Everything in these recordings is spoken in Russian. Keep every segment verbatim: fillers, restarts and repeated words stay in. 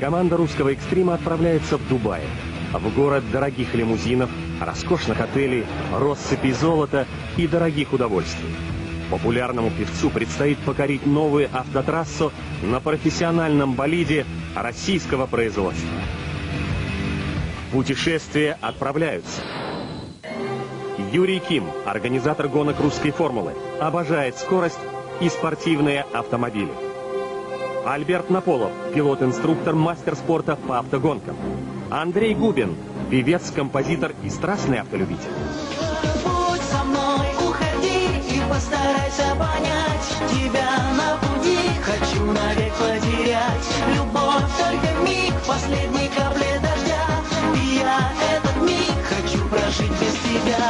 Команда русского экстрима отправляется в Дубай, в город дорогих лимузинов, роскошных отелей, россыпи золота и дорогих удовольствий. Популярному певцу предстоит покорить новую автотрассу на профессиональном болиде российского производства. В путешествие отправляются. Юрий Ким, организатор гонок русской формулы, обожает скорость и спортивные автомобили. Альберт Наполов, пилот-инструктор, мастер спорта по автогонкам. Андрей Губин, певец, композитор и страстный автолюбитель. Будь со мной, уходи и постарайся понять тебя на пути. Хочу навек потерять любовь, только миг, последней капли дождя. И я этот миг хочу прожить без тебя.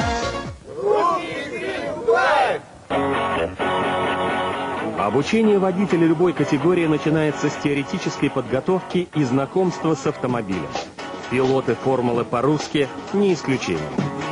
Обучение водителя любой категории начинается с теоретической подготовки и знакомства с автомобилем. Пилоты формулы по-русски не исключение.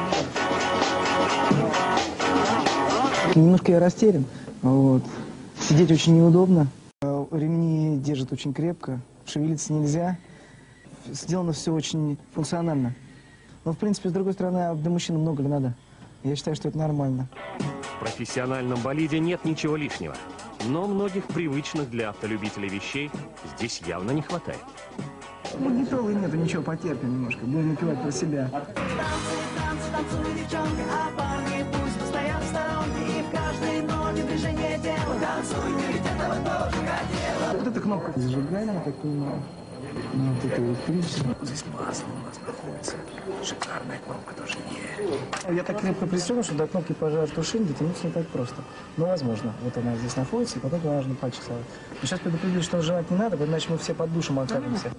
Немножко я растерян. Вот. Сидеть очень неудобно. Ремни держат очень крепко. Шевелиться нельзя. Сделано все очень функционально. Но, в принципе, с другой стороны, для мужчины много ли надо? Я считаю, что это нормально. В профессиональном болиде нет ничего лишнего. Но многих привычных для автолюбителей вещей здесь явно не хватает. Ну, гитовой нету, ничего, потерпим немножко. Будем напевать про себя. Танцы, танцы, танцуй, девчонки, а парни пусть постоят в сторонке. И в каждой ноте движение тела. Танцуй, ты ведь этого тоже хотела. Вот эта кнопка зажигания, я так понимаю. Ну, вот это электричество. Здесь масло у нас находится. Шикарная кнопка тоже есть. Я так крепко пристегну, что до кнопки пожаротушения дотянуться не так просто. Но возможно. Вот она здесь находится, и потом туда нужно пальчик совать. Но сейчас предупредили, что нажимать не надо, иначе мы все под душем окажемся.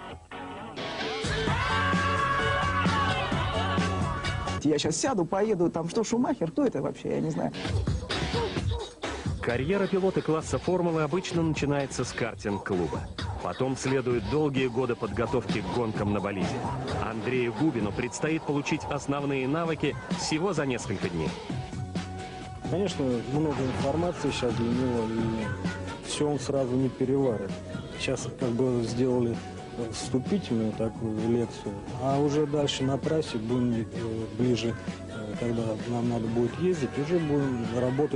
Я сейчас сяду, поеду, там что, Шумахер, кто это вообще, я не знаю. Карьера пилота класса формулы обычно начинается с картинг-клуба. Потом следуют долгие годы подготовки к гонкам на болиде. Андрею Губину предстоит получить основные навыки всего за несколько дней. Конечно, много информации сейчас для него, и все он сразу не переварит. Сейчас как бы сделали вступительную такую лекцию, а уже дальше на трассе будем ближе, когда нам надо будет ездить, уже будем работать.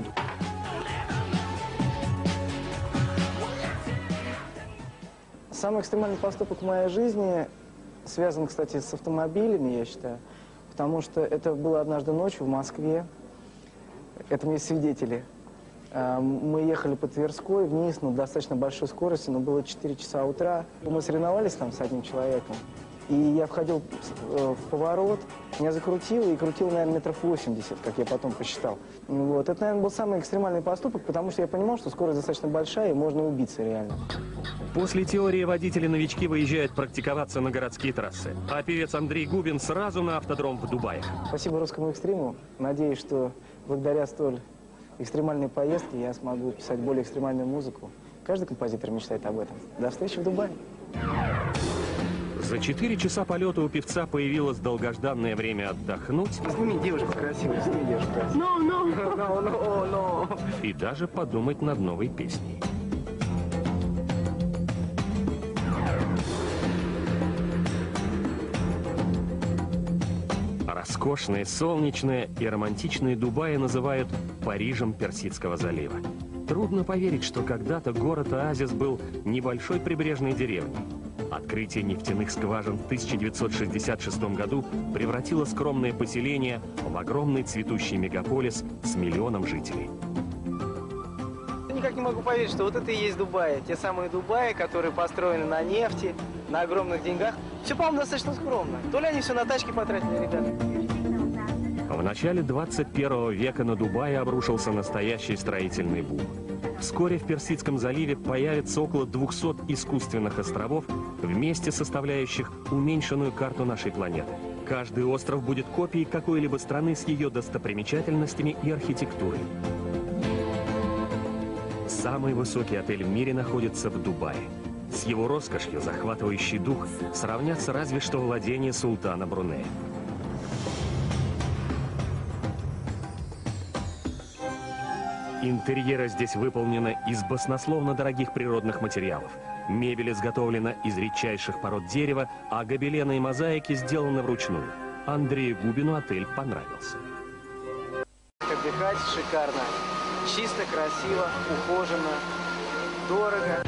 Самый экстремальный поступок в моей жизни связан, кстати, с автомобилями, я считаю, потому что это было однажды ночью в Москве. Это мне свидетели. Мы ехали по Тверской вниз на достаточно большой скорости, но было четыре часа утра. Мы соревновались там с одним человеком, и я входил в поворот, меня закрутило, и крутило, наверное, метров восемьдесят, как я потом посчитал. Вот. Это, наверное, был самый экстремальный поступок, потому что я понимал, что скорость достаточно большая, и можно убиться реально. После теории водители-новички выезжают практиковаться на городские трассы. А певец Андрей Губин сразу на автодром в Дубае. Спасибо русскому экстриму. Надеюсь, что благодаря столь экстремальной поездке я смогу писать более экстремальную музыку. Каждый композитор мечтает об этом. До встречи в Дубае. За четыре часа полета у певца появилось долгожданное время отдохнуть. Сними девушку красивую, сними девушку красивую. No, no. No, no, no. И даже подумать над новой песней. Роскошные, солнечные и романтичные Дубаи называют Парижем Персидского залива. Трудно поверить, что когда-то город-оазис был небольшой прибрежной деревней. Открытие нефтяных скважин в тысяча девятьсот шестьдесят шестом году превратило скромное поселение в огромный цветущий мегаполис с миллионом жителей. Никак не могу поверить, что вот это и есть Дубай. Те самые Дубаи, которые построены на нефти, на огромных деньгах. Все, по-моему, достаточно скромно. То ли они все на тачки потратили, ребята. В начале двадцать первого века на Дубае обрушился настоящий строительный бум. Вскоре в Персидском заливе появится около двухсот искусственных островов, вместе составляющих уменьшенную карту нашей планеты. Каждый остров будет копией какой-либо страны с ее достопримечательностями и архитектурой. Самый высокий отель в мире находится в Дубае. С его роскошью, захватывающий дух, сравнятся разве что владения султана Брунея. Интерьеры здесь выполнены из баснословно дорогих природных материалов. Мебель изготовлена из редчайших пород дерева, а гобелены и мозаики сделаны вручную. Андрею Губину отель понравился. Отдыхать шикарно. Чисто, красиво, ухоженно, дорого.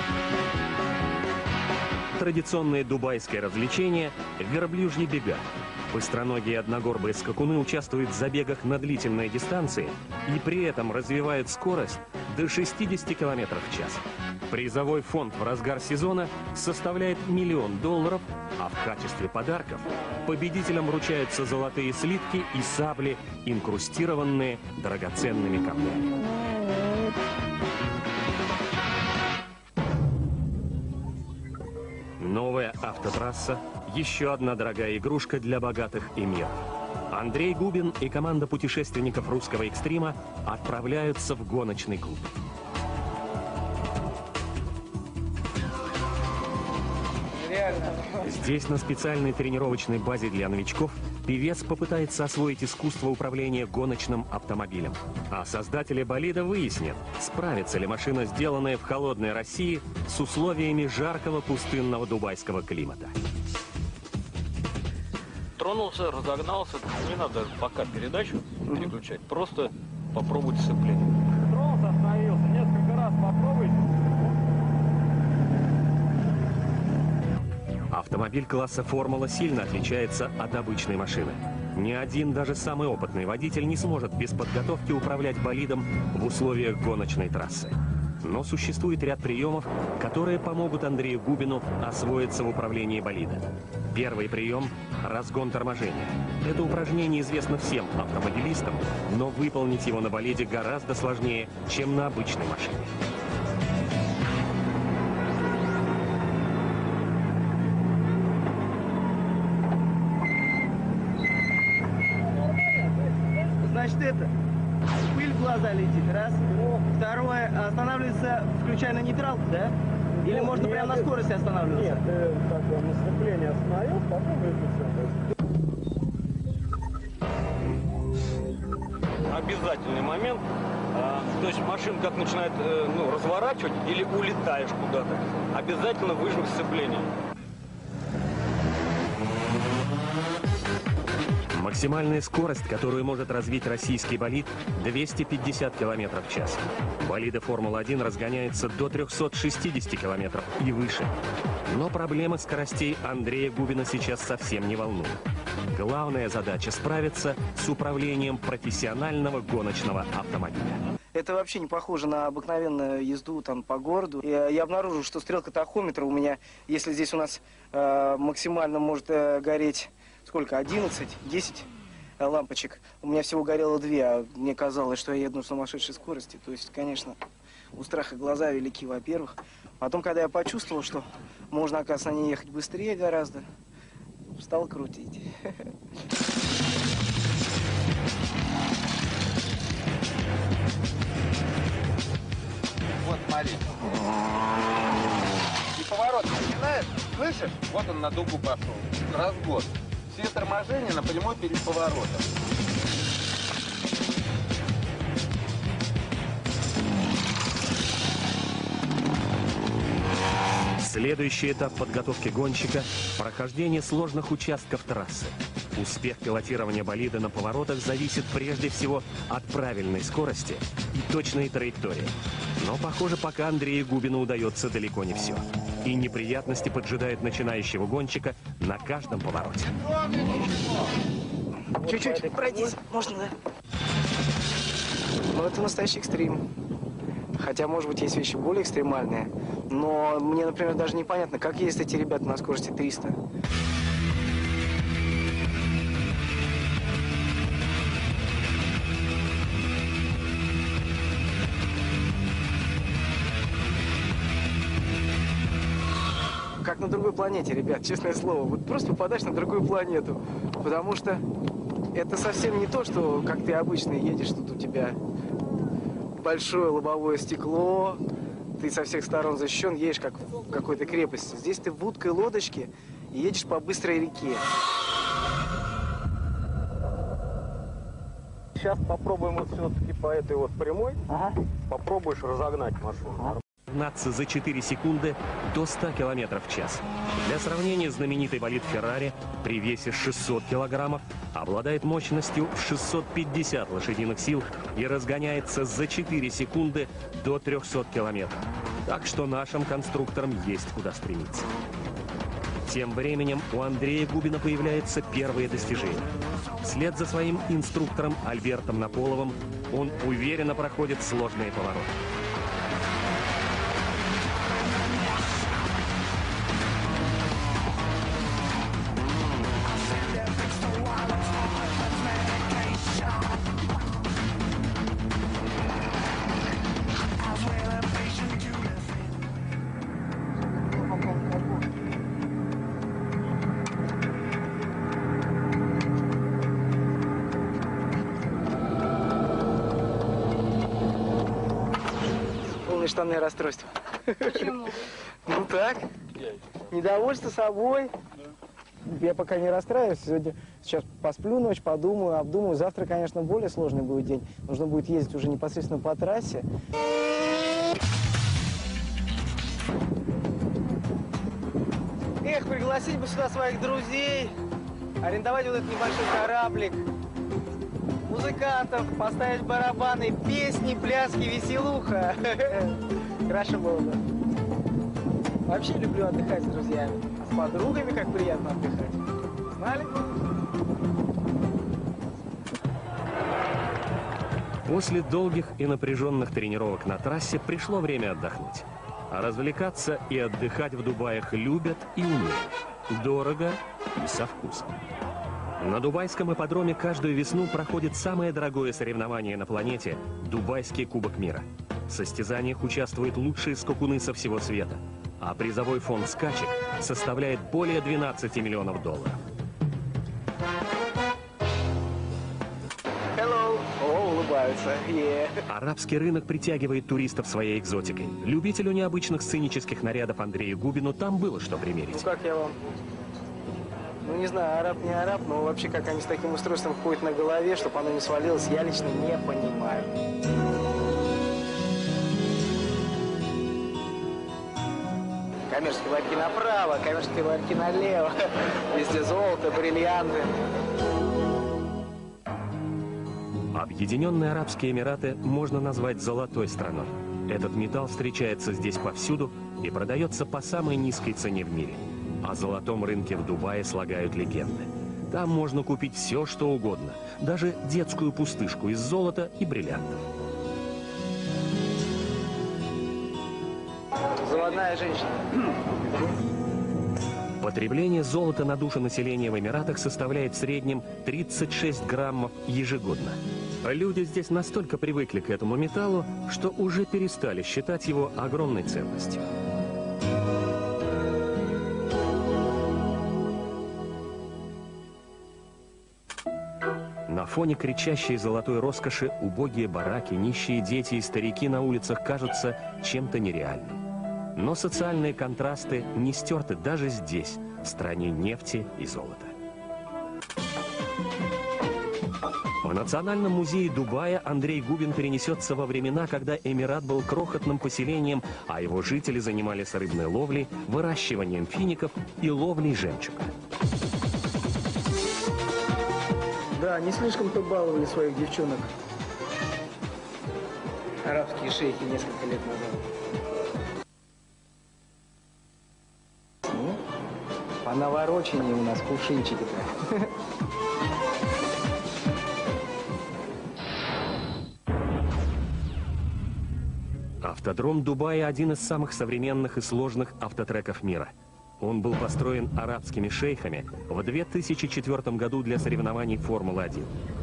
Традиционное дубайское развлечение – верблюжьи бега. Быстроногие одногорбые скакуны участвуют в забегах на длительные дистанции и при этом развивают скорость до шестидесяти километров в час. Призовой фонд в разгар сезона составляет миллион долларов, а в качестве подарков победителям вручаются золотые слитки и сабли, инкрустированные драгоценными камнями. Новая автотрасса – еще одна дорогая игрушка для богатых эмиров. Андрей Губин и команда путешественников русского экстрима отправляются в гоночный клуб. Здесь, на специальной тренировочной базе для новичков, певец попытается освоить искусство управления гоночным автомобилем. А создатели болида выяснят, справится ли машина, сделанная в холодной России, с условиями жаркого пустынного дубайского климата. Тронулся, разогнался, не надо пока передачу переключать, просто попробуйте сцепление. Тронулся, остановился, несколько раз попробуйте. Автомобиль класса «Формула» сильно отличается от обычной машины. Ни один, даже самый опытный водитель не сможет без подготовки управлять болидом в условиях гоночной трассы. Но существует ряд приемов, которые помогут Андрею Губину освоиться в управлении болида. Первый прием – разгон торможения. Это упражнение известно всем автомобилистам, но выполнить его на болиде гораздо сложнее, чем на обычной машине. Значит, это пыль в глаза летит, раз. Второе, останавливается, включая на нейтралку, да? Или Ну, можно нет, прямо на это- скорости останавливаться? Нет, ты как бы на сцеплении остановил, потом выключил. Обязательный момент, а, то есть машина как начинает э, ну, разворачивать или улетаешь куда-то, обязательно выжми сцепление. Максимальная скорость, которую может развить российский болид – двести пятьдесят километров в час. Болиды «Формула один» разгоняются до трёхсот шестидесяти километров и выше. Но проблемы скоростей Андрея Губина сейчас совсем не волнуют. Главная задача – справиться с управлением профессионального гоночного автомобиля. Это вообще не похоже на обыкновенную езду там по городу. Я, я обнаружил, что стрелка тахометра у меня, если здесь у нас э, максимально может э, гореть, сколько, одиннадцать, десять э, лампочек. У меня всего горело две, а мне казалось, что я еду на сумасшедшей скорости. То есть, конечно, у страха глаза велики, во-первых. Потом, когда я почувствовал, что можно, оказывается, на ней ехать быстрее гораздо, стал крутить. Вот, смотри. И поворот начинает, слышишь? Вот он на дугу пошел. Разгон. Все торможения на прямой перед поворотом. Следующий этап подготовки гонщика – прохождение сложных участков трассы. Успех пилотирования болида на поворотах зависит прежде всего от правильной скорости и точной траектории. Но, похоже, пока Андрею Губину удается далеко не все. И неприятности поджидают начинающего гонщика на каждом повороте. Чуть-чуть пройдись, можно, да? Ну, это настоящий экстрим. Хотя, может быть, есть вещи более экстремальные. Но мне, например, даже непонятно, как ездят эти ребята на скорости триста. Как на другой планете, ребят, честное слово. Вот просто попадаешь на другую планету. Потому что это совсем не то, что как ты обычно едешь, тут у тебя большое лобовое стекло, ты со всех сторон защищен, едешь как в какой-то крепости. Здесь ты в уткой лодочке и едешь по быстрой реке. Сейчас попробуем вот все-таки по этой вот прямой. Ага. Попробуешь разогнать машину. Ага. гнаться за четыре секунды до ста километров в час. Для сравнения, знаменитый болид Феррари при весе шестьсот килограммов обладает мощностью в шестьсот пятьдесят лошадиных сил и разгоняется за четыре секунды до трёхсот километров. Так что нашим конструкторам есть куда стремиться. Тем временем у Андрея Губина появляются первые достижения. Вслед за своим инструктором Альбертом Наполовым он уверенно проходит сложные повороты. Штанное расстройство. Почему? Ну так. Недовольство собой. Я пока не расстраиваюсь. Сегодня сейчас посплю ночь, подумаю, обдумаю. Завтра, конечно, более сложный будет день. Нужно будет ездить уже непосредственно по трассе. Эх, пригласить бы сюда своих друзей, арендовать вот этот небольшой кораблик, музыкантов, поставить барабаны, песни, пляски, веселуха. Хорошо было бы. Вообще люблю отдыхать с друзьями. А с подругами как приятно отдыхать. Знали? После долгих и напряженных тренировок на трассе пришло время отдохнуть. А развлекаться и отдыхать в Дубаях любят и умеют. Дорого и со вкусом. На дубайском ипподроме каждую весну проходит самое дорогое соревнование на планете – Дубайский Кубок мира. В состязаниях участвуют лучшие скакуны со всего света, а призовой фонд скачек составляет более двенадцати миллионов долларов. Hello. О, улыбаются. Yeah. Арабский рынок притягивает туристов своей экзотикой. Любителю необычных сценических нарядов Андрею Губину там было что примерить. Ну как я вам? Ну не знаю, араб не араб, но вообще как они с таким устройством ходят на голове, чтобы оно не свалилось, я лично не понимаю. Коммерческие ларьки направо, коммерческие ларьки налево. Везде золото, бриллианты. Объединенные Арабские Эмираты можно назвать золотой страной. Этот металл встречается здесь повсюду и продается по самой низкой цене в мире. О золотом рынке в Дубае слагают легенды. Там можно купить все, что угодно, даже детскую пустышку из золота и бриллиантов. Заводная женщина. Потребление золота на душу населения в Эмиратах составляет в среднем тридцать шесть граммов ежегодно. Люди здесь настолько привыкли к этому металлу, что уже перестали считать его огромной ценностью. На фоне кричащей золотой роскоши убогие бараки, нищие дети и старики на улицах кажутся чем-то нереальным. Но социальные контрасты не стерты даже здесь, в стране нефти и золота. В Национальном музее Дубая Андрей Губин перенесется во времена, когда Эмират был крохотным поселением, а его жители занимались рыбной ловлей, выращиванием фиников и ловлей жемчуга. Да, не слишком-то баловали своих девчонок. Арабские шейхи несколько лет назад. Ну, по наворочению у нас кувшинчики-то. Автодром Дубая – один из самых современных и сложных автотреков мира. Он был построен арабскими шейхами в две тысячи четвёртом году для соревнований Формулы один.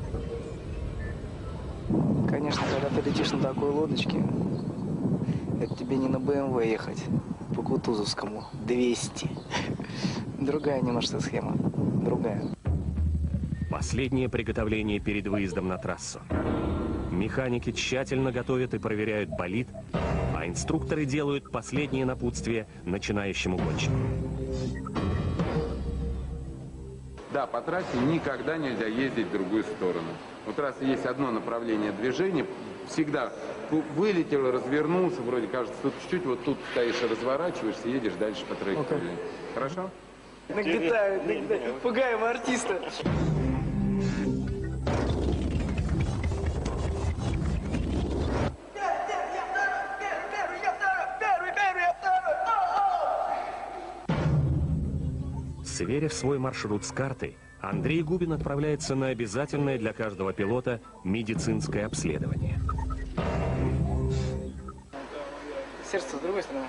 Конечно, когда ты летишь на такой лодочке, это тебе не на бэ эм вэ ехать по Кутузовскому двести. Другая немножко схема, другая. Последнее приготовление перед выездом на трассу. Механики тщательно готовят и проверяют болид, а инструкторы делают последние напутствия начинающему гонщику. Да, по трассе никогда нельзя ездить в другую сторону. У трассы есть одно направление движения. Всегда вылетел, развернулся, вроде кажется, тут чуть-чуть, вот тут стоишь и разворачиваешься, едешь дальше по траектории. Okay. Хорошо? Нагнетаю, нагнетаю. Пугаем артиста. Сверив свой маршрут с картой, Андрей Губин отправляется на обязательное для каждого пилота медицинское обследование. Сердце с другой стороны.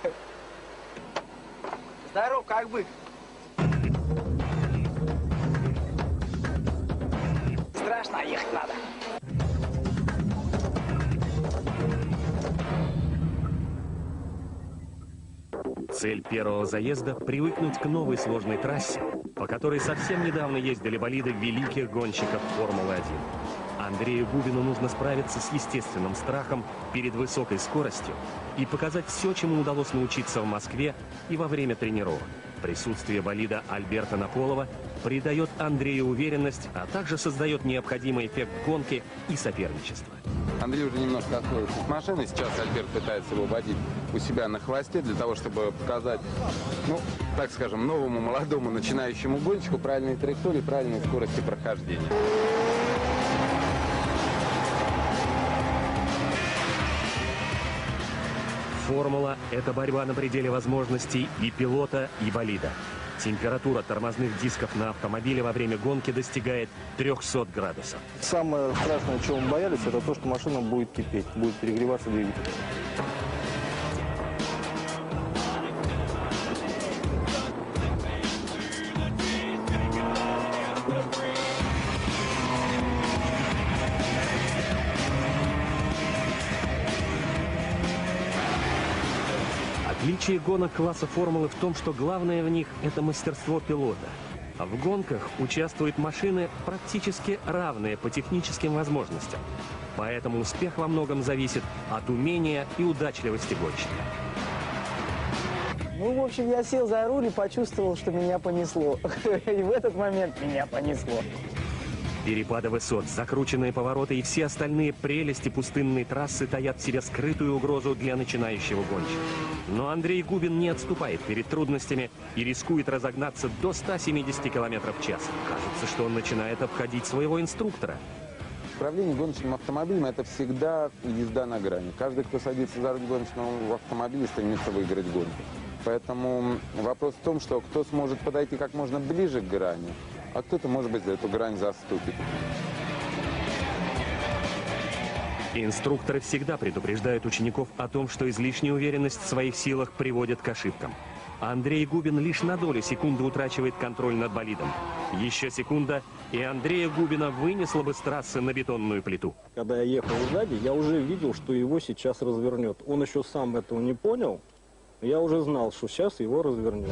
Здоров, как бык. Страшно, ехать надо. Цель первого заезда – привыкнуть к новой сложной трассе, по которой совсем недавно ездили болиды великих гонщиков Формулы один. Андрею Губину нужно справиться с естественным страхом перед высокой скоростью и показать все, чему удалось научиться в Москве и во время тренировок. Присутствие болида Альберта Наполова придает Андрею уверенность, а также создает необходимый эффект гонки и соперничества. Андрей уже немножко освоился с машиной. Сейчас Альберт пытается его водить у себя на хвосте для того, чтобы показать, ну, так скажем, новому молодому начинающему гонщику правильные траектории, правильные скорости прохождения. Формула – это борьба на пределе возможностей и пилота, и болида. Температура тормозных дисков на автомобиле во время гонки достигает трёхсот градусов. Самое страшное, чего мы боялись, это то, что машина будет кипеть, будет перегреваться двигатель. Отличие гонок класса формулы в том, что главное в них – это мастерство пилота. А в гонках участвуют машины, практически равные по техническим возможностям. Поэтому успех во многом зависит от умения и удачливости гонщика. Ну, в общем, я сел за руль и почувствовал, что меня понесло. И в этот момент меня понесло. Перепады высот, закрученные повороты и все остальные прелести пустынной трассы таят в себе скрытую угрозу для начинающего гонщика. Но Андрей Губин не отступает перед трудностями и рискует разогнаться до ста семидесяти километров в час. Кажется, что он начинает обходить своего инструктора. Управление гоночным автомобилем – это всегда езда на грани. Каждый, кто садится за руль гоночного автомобиля, стремится выиграть гонку. Поэтому вопрос в том, что кто сможет подойти как можно ближе к грани, а кто-то, может быть, за эту грань заступит. Инструкторы всегда предупреждают учеников о том, что излишняя уверенность в своих силах приводит к ошибкам. Андрей Губин лишь на долю секунды утрачивает контроль над болидом. Еще секунда, и Андрея Губина вынесло бы с трассы на бетонную плиту. Когда я ехал сзади, я уже видел, что его сейчас развернет. Он еще сам этого не понял. Я уже знал, что сейчас его развернет.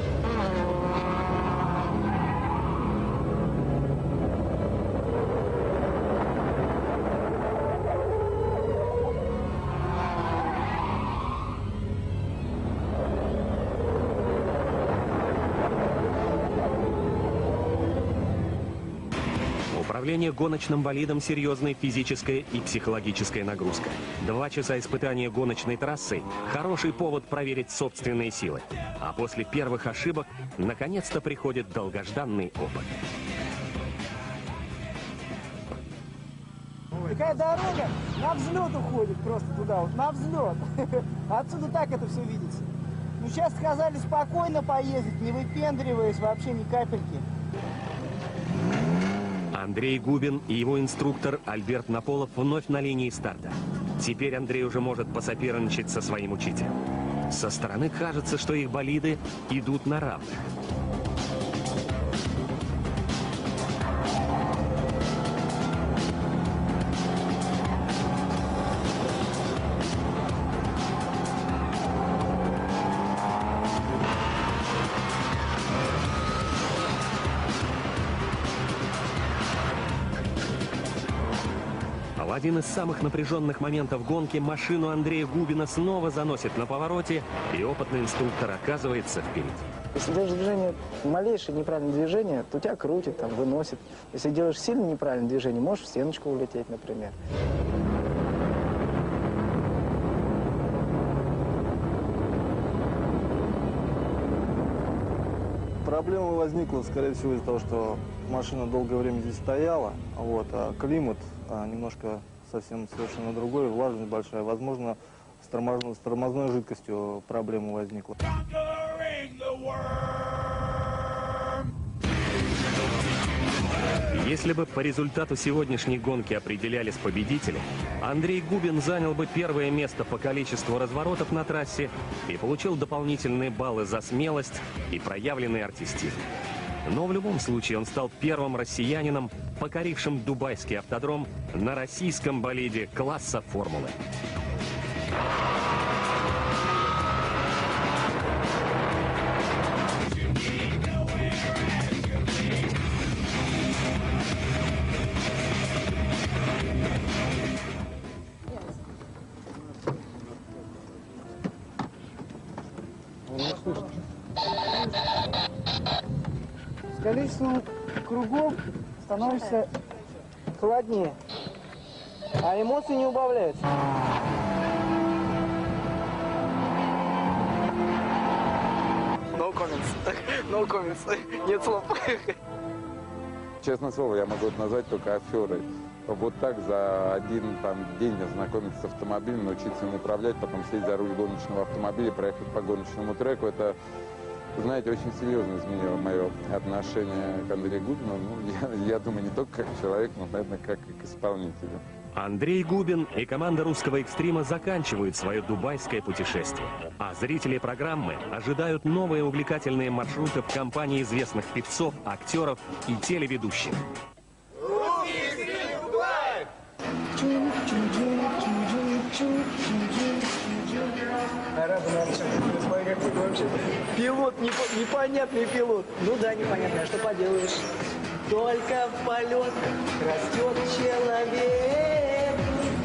Управление гоночным болидом – серьезная физическая и психологическая нагрузка. Два часа испытания гоночной трассой – хороший повод проверить собственные силы. А после первых ошибок наконец-то приходит долгожданный опыт. Такая дорога на взлет уходит просто туда, вот на взлет. Отсюда так это все видится. Ну сейчас сказали спокойно поездить, не выпендриваясь вообще ни капельки. Андрей Губин и его инструктор Альберт Наполов вновь на линии старта. Теперь Андрей уже может посоперничать со своим учителем. Со стороны кажется, что их болиды идут на равных. В один из самых напряженных моментов гонки машину Андрея Губина снова заносит на повороте, и опытный инструктор оказывается впереди. Если делаешь движение, малейшее неправильное движение, то тебя крутит, там, выносит. Если делаешь сильно неправильное движение, можешь в стеночку улететь, например. Проблема возникла, скорее всего, из-за того, что машина долгое время здесь стояла, вот, а климат а, немножко совсем совершенно другой, влажность большая. Возможно, с, тормоз... с тормозной жидкостью проблема возникла. Если бы по результату сегодняшней гонки определялись победители, Андрей Губин занял бы первое место по количеству разворотов на трассе и получил дополнительные баллы за смелость и проявленный артистизм. Но в любом случае он стал первым россиянином, покорившим дубайский автодром на российском болиде класса «Формулы». С количеством кругов становишься холоднее, а эмоции не убавляются. No comments. No comments. Нет слов. Честное слово, я могу это назвать только аферой. Вот так за один там, день ознакомиться с автомобилем, научиться им управлять, потом сесть за руль гоночного автомобиля, проехать по гоночному треку, это, знаете, очень серьезно изменило мое отношение к Андрею Губину. Ну, я, я думаю, не только как человек, но, наверное, как и к исполнителю. Андрей Губин и команда русского экстрима заканчивают свое дубайское путешествие. А зрители программы ожидают новые увлекательные маршруты в компании известных певцов, актеров и телеведущих. Пилот, непо непонятный пилот. Ну да, непонятно, а что поделаешь? Только в полет растет человек.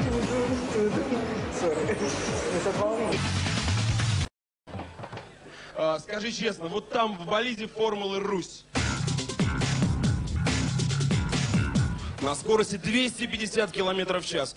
А, скажи честно, вот там в болиде формулы Русь на скорости двести пятьдесят километров в час.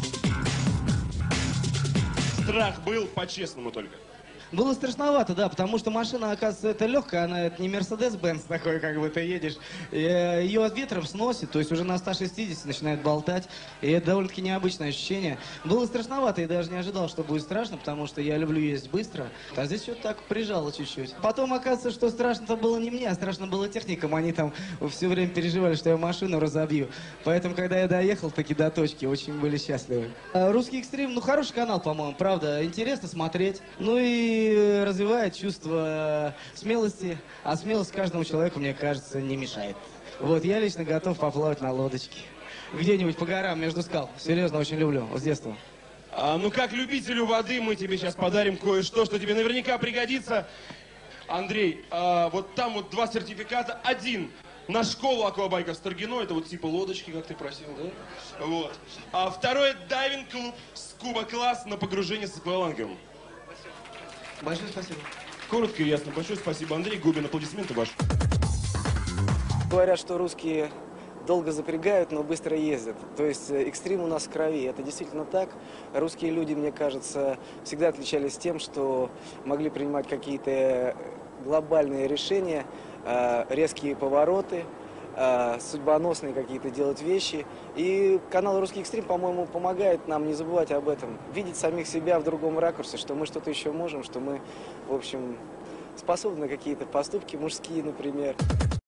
Страх был, по-честному только. Было страшновато, да, потому что машина, оказывается, это легкая, она это не Мерседес-Бенц такой, как бы ты едешь. Ее ветром сносит, то есть уже на ста шестидесяти начинает болтать, и это довольно-таки необычное ощущение. Было страшновато, и даже не ожидал, что будет страшно, потому что я люблю ездить быстро, а здесь что-то так прижало чуть-чуть. Потом, оказывается, что страшно-то было не мне, а страшно было техникам, они там все время переживали, что я машину разобью. Поэтому, когда я доехал таки до точки, очень были счастливы. Русский экстрим, ну, хороший канал, по-моему, правда, интересно смотреть. Ну и развивает чувство смелости, а смелость каждому человеку, мне кажется, не мешает. Вот, я лично готов поплавать на лодочке. Где-нибудь по горам между скал. Серьезно, очень люблю, с детства. А, ну, как любителю воды, мы тебе сейчас подарим кое-что, что тебе наверняка пригодится. Андрей, а, вот там вот два сертификата. Один на школу аквабайка в Старгино, это вот типа лодочки, как ты просил, да? Вот. А второй дайвинг-клуб скуба-класс на погружение с аквалангом. Большое спасибо. Коротко и ясно. Большое спасибо. Андрей Губин, аплодисменты ваши. Говорят, что русские долго запрягают, но быстро ездят. То есть экстрим у нас в крови. Это действительно так. Русские люди, мне кажется, всегда отличались тем, что могли принимать какие-то глобальные решения, резкие повороты, судьбоносные какие-то делать вещи. И канал «Русский экстрим», по-моему, помогает нам не забывать об этом. Видеть самих себя в другом ракурсе, что мы что-то еще можем, что мы, в общем, способны на какие-то поступки мужские, например.